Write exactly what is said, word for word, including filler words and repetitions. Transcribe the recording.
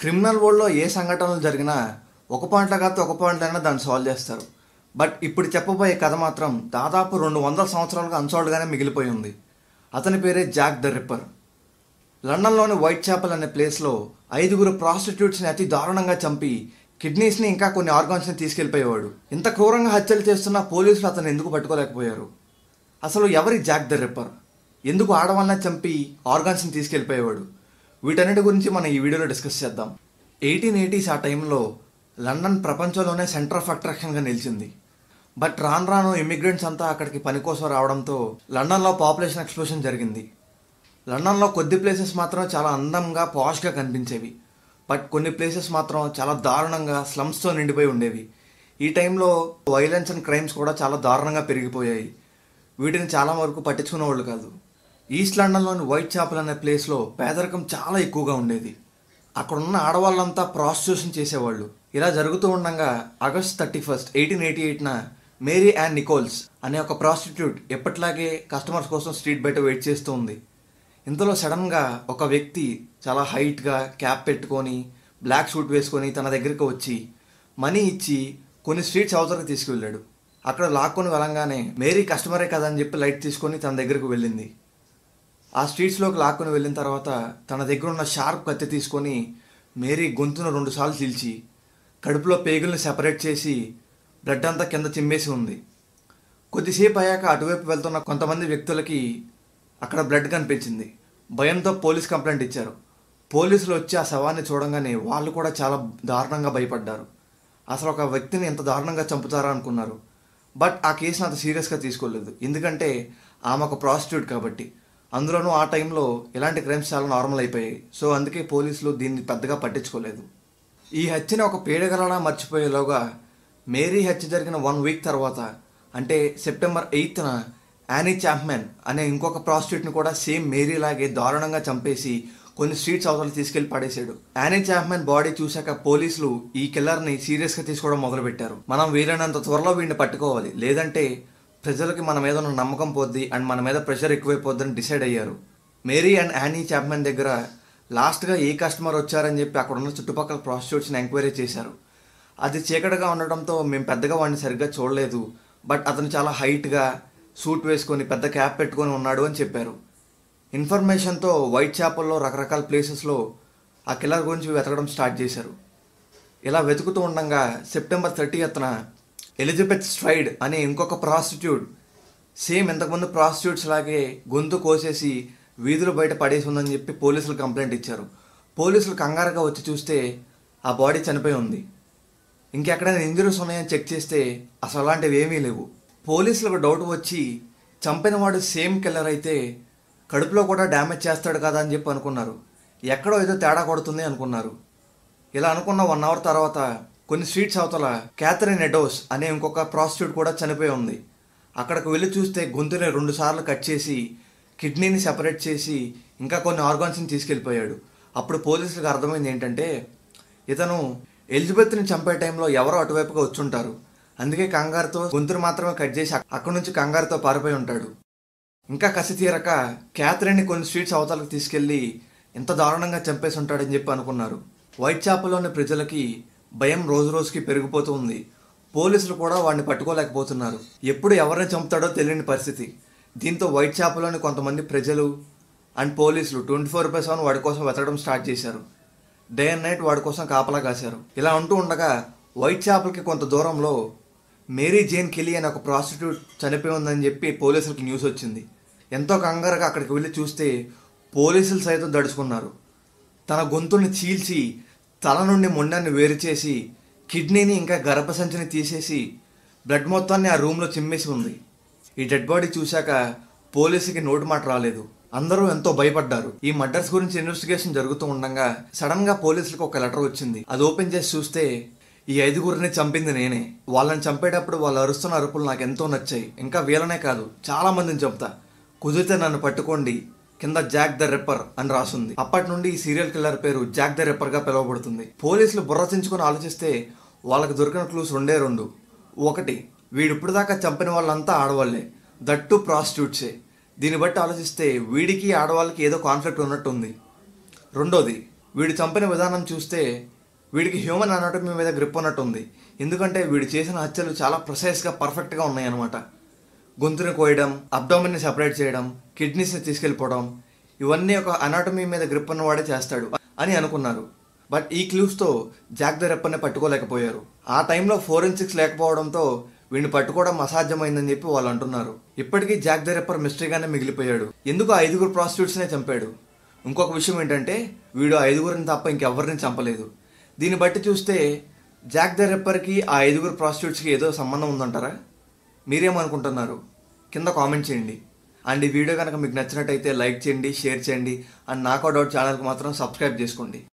Criminal వరల్డ్లో ఏ సంఘటనలు జరిగినా ఒక పాయింట్లో కాకపోతే ఒక పాయింట్లైనా దాన్ని సాల్వ్ చేస్తారు. బట్ ఇప్పుడు చెప్పబోయే కథ మాత్రం దాదాపు రెండు వందల సంవత్సరాలుగా అన్సాల్వ్డ్గానే మిగిలిపోయి ఉంది. అతని పేరే జాక్ ద రిప్పర్. లండన్లోని వైట్ చాపెల్ అనే ప్లేస్లో ఐదుగురు ప్రాస్టిట్యూట్స్ని అతి దారుణంగా చంపి కిడ్నీస్ని ఇంకా కొన్ని ఆర్గాన్స్ని తీసుకెళ్ళిపోయేవాడు. ఇంత క్రూరంగా హత్యలు చేస్తున్న పోలీసులు అతను ఎందుకు పట్టుకోలేకపోయారు? అసలు ఎవరి జాక్ ద రిప్పర్? ఎందుకు ఆడవాళ్ళని చంపి ఆర్గాన్స్ని తీసుకెళ్ళిపోయేవాడు? వీటన్నిటి గురించి మనం ఈ వీడియోలో డిస్కస్ చేద్దాం. ఎయిటీన్ ఎయిటీస్ ఆ టైంలో లండన్ ప్రపంచంలోనే సెంటర్ ఆఫ్ అట్రాక్షన్గా నిలిచింది. బట్ రాను రాను ఇమిగ్రెంట్స్ అంతా అక్కడికి పని కోసం రావడంతో లండన్లో పాపులేషన్ ఎక్స్ప్లోషన్ జరిగింది. లండన్లో కొద్ది ప్లేసెస్ మాత్రం చాలా అందంగా పాష్గా కనిపించేవి. బట్ కొన్ని ప్లేసెస్ మాత్రం చాలా దారుణంగా స్లమ్స్తో నిండిపోయి ఉండేవి. ఈ టైంలో వైలెన్స్ అండ్ క్రైమ్స్ కూడా చాలా దారుణంగా పెరిగిపోయాయి. వీటిని చాలా వరకు పట్టించుకునే వాళ్ళు కాదు. ఈస్ట్ లండన్లోని వైట్ చాపెల్ అనే ప్లేస్లో పేదరికం చాలా ఎక్కువగా ఉండేది. అక్కడ ఉన్న ఆడవాళ్ళంతా ప్రాస్టిట్యూషన్ చేసేవాళ్ళు. ఇలా జరుగుతూ ఉండగా August thirty first eighteen eighty ఎయిట్న మేరీ యాన్ నికోల్స్ అనే ఒక ప్రాస్టిట్యూట్ ఎప్పట్లాగే కస్టమర్స్ కోసం స్ట్రీట్ బయట వెయిట్ చేస్తూ ఉంది. ఇంతలో సడన్గా ఒక వ్యక్తి చాలా హైట్గా క్యాప్ పెట్టుకొని బ్లాక్ సూట్ వేసుకొని తన దగ్గరికి వచ్చి మనీ ఇచ్చి కొన్ని స్ట్రీట్స్ అవతలకు తీసుకువెళ్ళాడు. అక్కడ లాక్కొని వెళ్ళంగానే మేరీ కస్టమరే కదా అని చెప్పి లైట్ తీసుకొని తన దగ్గరకు వెళ్ళింది. ఆ స్ట్రీట్స్లోకి లాక్కొని వెళ్ళిన తర్వాత తన దగ్గర ఉన్న షార్ప్ కత్తి తీసుకొని మేరీ గొంతును రెండుసార్లు చీల్చి కడుపులో పేగుల్ని సెపరేట్ చేసి బ్లడ్ అంతా కింద చిమ్మేసి ఉంది. కొద్దిసేపు అయ్యాక అటువైపు వెళ్తున్న కొంతమంది వ్యక్తులకి అక్కడ బ్లడ్ కనిపించింది. భయంతో పోలీస్ కంప్లైంట్ ఇచ్చారు. పోలీసులు వచ్చి ఆ శవాన్ని చూడంగానే వాళ్ళు కూడా చాలా దారుణంగా భయపడ్డారు. అసలు ఒక వ్యక్తిని ఎంత దారుణంగా చంపుతారా అనుకున్నారు. బట్ ఆ కేసును అంత సీరియస్గా తీసుకోలేదు. ఎందుకంటే ఆమె ఒక ప్రాస్టిట్యూట్ కాబట్టి. అందులోనూ ఆ టైంలో ఇలాంటి క్రైమ్స్ చాలా నార్మల్ అయిపోయాయి. సో అందుకే పోలీసులు దీన్ని పెద్దగా పట్టించుకోలేదు. ఈ హత్యని ఒక పీడగలలా మర్చిపోయేలోగా మేరీ హత్య జరిగిన వన్ వీక్ తర్వాత అంటే సెప్టెంబర్ ఎయిత్న యానీ చాప్మెన్ అనే ఇంకొక ప్రాస్టిట్యూట్ని కూడా సేమ్ మేరీ లాగే దారుణంగా చంపేసి కొన్ని స్ట్రీట్స్ అవతల తీసుకెళ్లి పడేశాడు. యానీ చాప్మెన్ బాడీ చూశాక పోలీసులు ఈ కిల్లర్ని సీరియస్గా తీసుకోవడం మొదలుపెట్టారు. మనం వీలైనంత త్వరలో వీడిని పట్టుకోవాలి, లేదంటే ప్రజలకి మన మీద ఉన్న నమ్మకం పోద్ది అండ్ మన మీద ప్రెషర్ ఎక్కువైపోద్దని డిసైడ్ అయ్యారు. మేరీ అండ్ యానీ చాప్మెన్ దగ్గర లాస్ట్గా ఏ కస్టమర్ వచ్చారని చెప్పి అక్కడ ఉన్న చుట్టుపక్కల ప్రాస్టిట్యూట్స్ని ఎంక్వైరీ చేశారు. అది చీకటిగా ఉండడంతో మేము పెద్దగా వాడిని సరిగ్గా చూడలేదు. బట్ అతను చాలా హైట్గా సూట్ వేసుకొని పెద్ద క్యాప్ పెట్టుకొని ఉన్నాడు అని చెప్పారు. ఇన్ఫర్మేషన్తో వైట్ చాపెల్లో రకరకాల ప్లేసెస్లో ఆ కిల్లర్ గురించి వెతకడం స్టార్ట్ చేశారు. ఇలా వెతుకుతూ ఉండగా సెప్టెంబర్ థర్టీయత్న ఎలిజబెత్ స్ట్రైడ్ అనే ఇంకొక ప్రాస్టిట్యూట్ సేమ్ ఇంతకుముందు ప్రాస్టిట్యూట్స్ లాగే గొంతు కోసేసి వీధులు బయట పడేసి ఉందని చెప్పి పోలీసులు కంప్లైంట్ ఇచ్చారు. పోలీసులు కంగారుగా వచ్చి చూస్తే ఆ బాడీ చనిపోయి ఉంది. ఇంకెక్కడైనా ఇంజరీస్ ఉన్నాయని చెక్ చేస్తే అసలు అలాంటివి ఏమీ లేవు. పోలీసులకు డౌట్ వచ్చి చంపిన వాడు సేమ్ కిల్లర్ అయితే కడుపులో కూడా డ్యామేజ్ చేస్తాడు కదా అని చెప్పి అనుకున్నారు. ఎక్కడో ఏదో తేడా కొడుతుంది అనుకున్నారు. ఇలా అనుకున్న వన్ అవర్ తర్వాత కొన్ని స్ట్రీట్స్ అవతల క్యాథరిన్ ఎడోస్ అనే ఇంకొక ప్రాస్టిట్యూట్ కూడా చనిపోయి ఉంది. అక్కడికి వెళ్ళి చూస్తే గొంతుని రెండు సార్లు కట్ చేసి కిడ్నీని సెపరేట్ చేసి ఇంకా కొన్ని ఆర్గాన్స్ని తీసుకెళ్ళిపోయాడు. అప్పుడు పోలీసులకు అర్థమైంది ఏంటంటే ఇతను ఎలిజబెత్ని చంపే టైంలో ఎవరో అటువైపుగా వచ్చుంటారు. అందుకే కంగారుతో గొంతును మాత్రమే కట్ చేసి అక్కడి నుంచి కంగారుతో పారిపోయి ఉంటాడు. ఇంకా కసి తీరక క్యాథరిన్ని కొన్ని స్ట్రీట్స్ అవతలకు తీసుకెళ్ళి ఎంత దారుణంగా చంపేసి ఉంటాడని చెప్పి అనుకున్నారు. వైట్ చాపెల్లోని ప్రజలకి భయం రోజు రోజుకి పెరిగిపోతూ ఉంది. పోలీసులు కూడా వాడిని పట్టుకోలేకపోతున్నారు. ఎప్పుడు ఎవరిని చంపుతాడో తెలియని పరిస్థితి. దీంతో వైట్ చాపెల్లోని కొంతమంది ప్రజలు అండ్ పోలీసులు ట్వంటీ ఫోర్ బై సెవెన్ వాడి కోసం వెతకడం స్టార్ట్ చేశారు. డే అండ్ నైట్ వాడి కోసం కాపలా కాశారు. ఇలా ఉంటూ ఉండగా వైట్ చాపెల్కి కొంత దూరంలో మేరీ జేన్ కెలీ అనే ఒక ప్రాస్టిట్యూట్ చనిపోయి ఉందని చెప్పి పోలీసులకి న్యూస్ వచ్చింది. ఎంతో కంగారుగా అక్కడికి వెళ్ళి చూస్తే పోలీసులు సైతం దడుచుకున్నారు. తన గొంతుని చీల్చి తల నుండి మొండాన్ని వేరు చేసి కిడ్నీని ఇంకా గర్భసంచిని తీసేసి బ్లడ్ మొత్తాన్ని ఆ రూమ్లో చిమ్మేసి ఉంది. ఈ డెడ్ బాడీ చూశాక పోలీసుకి నోటి మాట రాలేదు. అందరూ ఎంతో భయపడ్డారు. ఈ మర్డర్స్ గురించి ఇన్వెస్టిగేషన్ జరుగుతూ ఉండగా సడన్ గా పోలీసులకు ఒక లెటర్ వచ్చింది. అది ఓపెన్ చేసి చూస్తే ఈ ఐదుగురిని చంపింది నేనే. వాళ్ళని చంపేటప్పుడు వాళ్ళు అరుస్తున్న అరుపులు నాకు ఎంతో నచ్చాయి. ఇంకా వీళ్ళనే కాదు చాలా మందిని చంపుతా, కుదిరితే నన్ను పట్టుకోండి, కింద జాక్ ద రిప్పర్ అని రాసుంది. అప్పటి నుండి ఈ సీరియల్ కిల్లర్ పేరు జాక్ ద రిప్పర్ గా పిలువబడుతుంది. పోలీసులు బుర్ర చించుకొని ఆలోచిస్తే వాళ్ళకి దొరికిన క్లూస్ రెండే రెండు. ఒకటి, వీడు ఇప్పుడు దాకా చంపిన వాళ్ళంతా ఆడవాళ్లే, దట్టు ప్రాస్టిట్యూట్సే. దీన్ని బట్టి ఆలోచిస్తే వీడికి ఆడవాళ్ళకి ఏదో కాన్ఫ్లిక్ట్ ఉన్నట్టుంది. రెండోది, వీడు చంపిన విధానం చూస్తే వీడికి హ్యూమన్ అనాటమీ మీద గ్రిప్ ఉన్నట్టు ఉంది. ఎందుకంటే వీడు చేసిన హత్యలు చాలా ప్రిసైజ్గా పర్ఫెక్ట్గా ఉన్నాయన్నమాట. గొంతుని కోయడం, అబ్డామిన్ని సెపరేట్ చేయడం, కిడ్నీస్ని తీసుకెళ్ళిపోవడం, ఇవన్నీ ఒక అనాటమీ మీద గ్రిప్ ఉన్నవాడే చేస్తాడు అని అనుకున్నారు. బట్ ఈ క్లూస్తో జాక్ ద రిప్పర్ని పట్టుకోలేకపోయారు. ఆ టైంలో ఫోరెన్సిక్స్ లేకపోవడంతో వీడిని పట్టుకోవడం అసాధ్యమైందని చెప్పి వాళ్ళు అంటున్నారు. ఇప్పటికీ జాక్ ద రిప్పర్ మిస్టరీగానే మిగిలిపోయాడు. ఎందుకు ఆ ఐదుగురు ప్రాస్టిట్యూట్స్నే చంపాడు? ఇంకొక విషయం ఏంటంటే వీడు ఆ ఐదుగురిని తప్ప ఇంకెవ్వరిని చంపలేదు. దీన్ని బట్టి చూస్తే జాక్ ద రిప్పర్కి ఆ ఐదుగురు ప్రాస్టిట్యూట్స్కి ఏదో సంబంధం ఉందంటారా? మీరేమనుకుంటున్నారు? కింద కామెంట్ చేయండి. అండ్ ఈ వీడియో కనుక మీకు నచ్చినట్టయితే లైక్ చేయండి, షేర్ చేయండి. అండ్ నాకౌట్ అవుట్ ఛానల్కి మాత్రం సబ్స్క్రైబ్ చేసుకోండి.